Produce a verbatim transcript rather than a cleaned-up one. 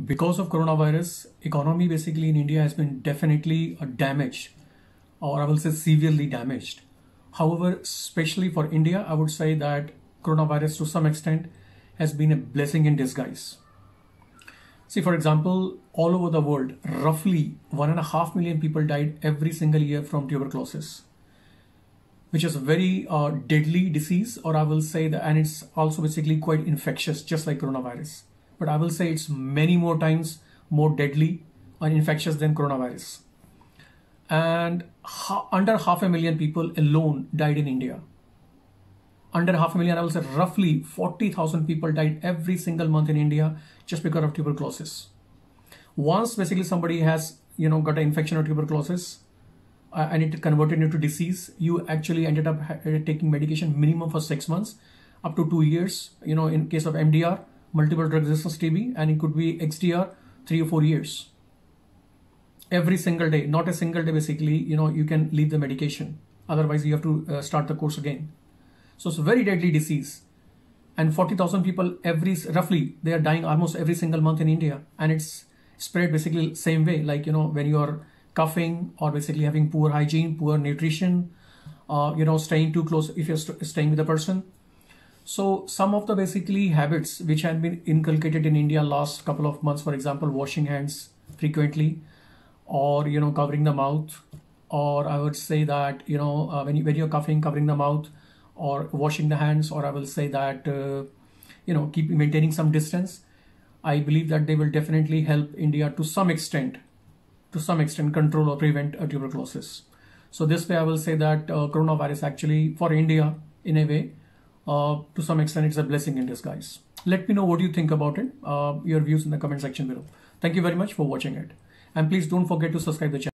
Because of coronavirus, economy basically in India has been definitely uh, damaged, or I will say severely damaged. However, especially for India, I would say that coronavirus to some extent has been a blessing in disguise. See, for example, all over the world, roughly one and a half million people died every single year from tuberculosis, which is a very uh, deadly disease, or I will say that, and it's also basically quite infectious, just like coronavirus. But I will say it's many more times more deadly and infectious than coronavirus. And ha under half a million people alone died in India. Under half a million, I will say roughly forty thousand people died every single month in India just because of tuberculosis. Once basically somebody has, you know, got an infection of tuberculosis uh, and it converted into disease, you actually ended up taking medication minimum for six months, up to two years, you know, in case of M D R, multiple drug resistance T B, and it could be X D R, three or four years. Every single day, not a single day basically, you know, you can leave the medication. Otherwise you have to uh, start the course again. So it's a very deadly disease. And forty thousand people every, roughly, they are dying almost every single month in India. And it's spread basically same way, like, you know, when you are coughing or basically having poor hygiene, poor nutrition, uh, you know, staying too close if you're st staying with a person. So some of the basically habits which have been inculcated in India last couple of months, for example, washing hands frequently, or, you know, covering the mouth, or I would say that, you know, uh, when, you, when you're coughing, covering the mouth, or washing the hands, or I will say that, uh, you know, keep maintaining some distance. I believe that they will definitely help India to some extent, to some extent control or prevent uh, tuberculosis. So this way I will say that uh, coronavirus actually for India in a way, uh, to some extent it's a blessing in disguise. Let me know what you think about it, uh, your views in the comment section below. Thank you very much for watching it. And please don't forget to subscribe the channel.